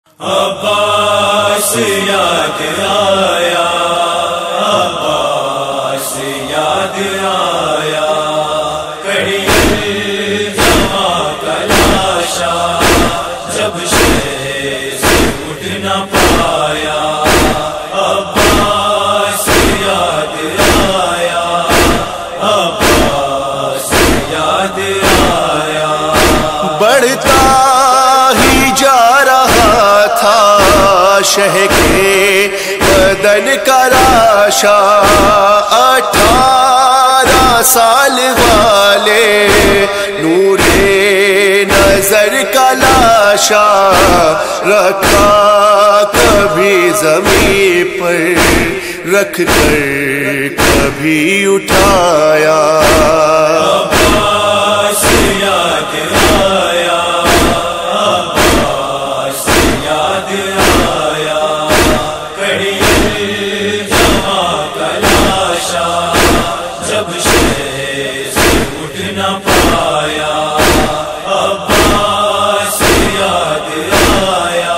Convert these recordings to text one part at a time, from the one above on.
عباس یاد آیا، عباس یاد آیا، کڑی الزما کا لاشا جب شہر سے اٹھ نہ پایا، عباس یاد آیا، عباس یاد آیا، بڑھتا ہی جا رہا تھا شہ کے بدن کا راشا، 18 سال والے نور نظر کا لاشا، رکھا کبھی زمین پر رکھ کر کبھی اٹھایا، عباس یاد آیا، عباس یاد آیا، کڑی الزما کا لاشا جب شہر سے اٹھ نہ پایا، عباس یاد آیا،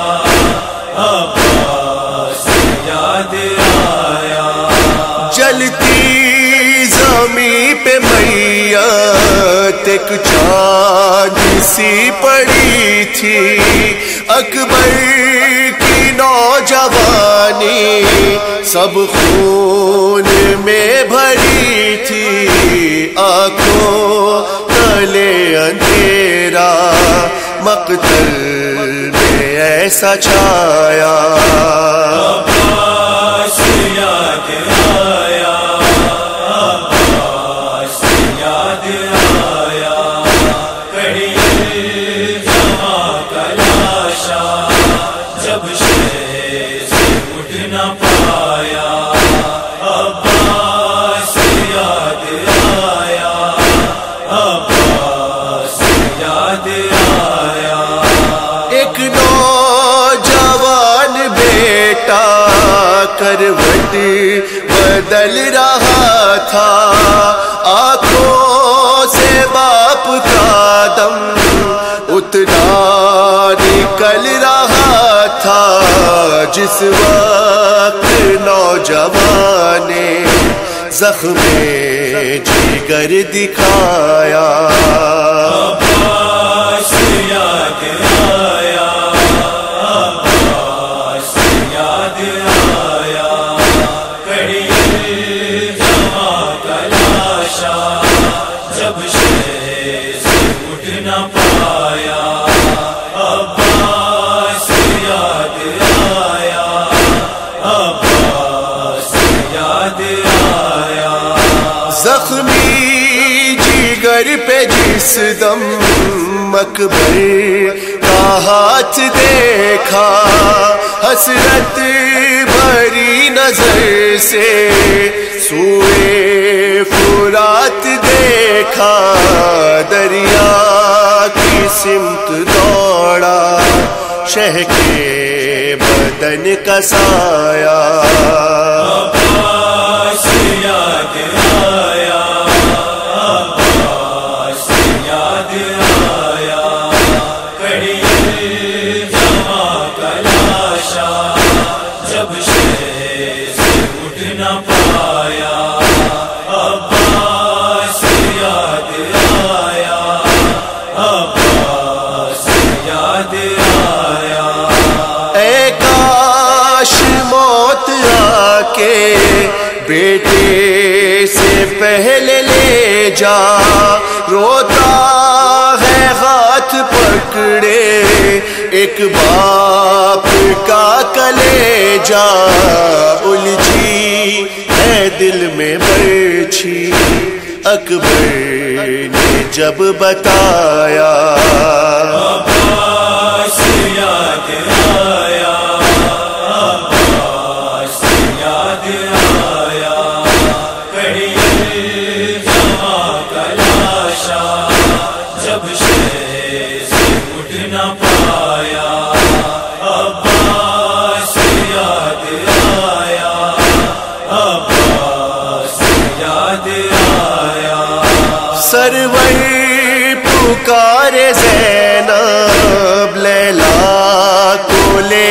عباس یاد آیا، جلتی زمین پہ میت ایک چاند سی پڑی تھی، اکبر کی نوجوانی سب خون میں بھری تھی، آنکھوں تلے اندھیرا مقتل میں ایسا چھایا، عباس یاد آیا، عباس یاد آیا، کڑی الزما کا لاشا جب شہر سے اٹھ نہ پایا، عباس یاد آیا، عباس یاد آیا، ایک نوجوان بیٹا کروٹ بدل رہا تھا، آنکھوں سے باپ کا دم اتنا نکل رہا تھا، جس وقت نوجوان نے زخم جگر دکھایا، عباس یاد آیا، عباس یاد آیا، کڑی الزما کا لاشا جب شہر سے اٹھ نہ پایا، عباس یاد آیا، عباس یاد آیا، زخمی جگر پہ جس دم اکبر کا ہاتھ دیکھا، حسرت بھری نظر سے سوئے فرات دیکھا، دریا کی سمت دوڑا شہ کے بدن کا سایہ، عباس یاد آیا، عباس یاد آیا، کڑی الزما کا لاشا جب شہر سے اٹھ نہ پایا، عباس یاد آیا، عباس یاد آیا، اے کاش موت آ کے بیٹے سے پہلے لے جا، روتا ہے ہاتھ پکڑے ایک باپ کا کلیجا، الجھی ہے دل میں برچھی اکبر نے جب بتایا، عباس یاد آیا، عباس یاد آیا، کڑی الزما کا لاشا جب شہر سے اٹھ نہ پایا، عباس یاد آیا، عباس یاد آیا، سرور پکارے زینب لیلا کو لے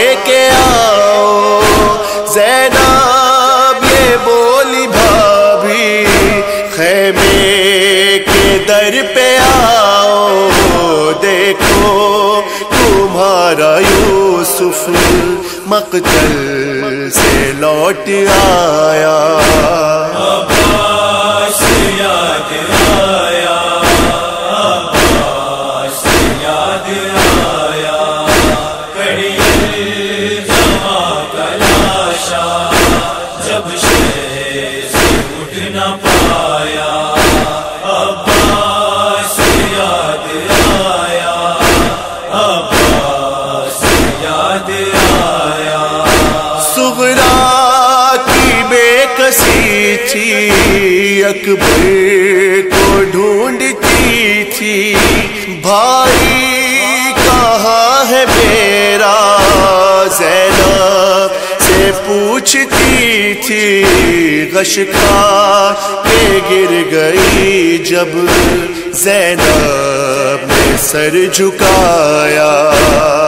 دیکھو تمہارا یوسف مقتل سے لوٹ آیا. عباس یاد آیا، عباس یاد آیا، کڑی الزما کا لاشا جب شہر سے اٹھ نہ پایا. عباس یاد آیا، عباس یاد آیا. صغرا کی بے کسی تھی، اکبر کو ڈھونڈتی تھی. بھائی کہاں ہے میرا زینب سے پوچھتی تھی. غش کھا کے گر گئی جب زینب نے سر جھکایا.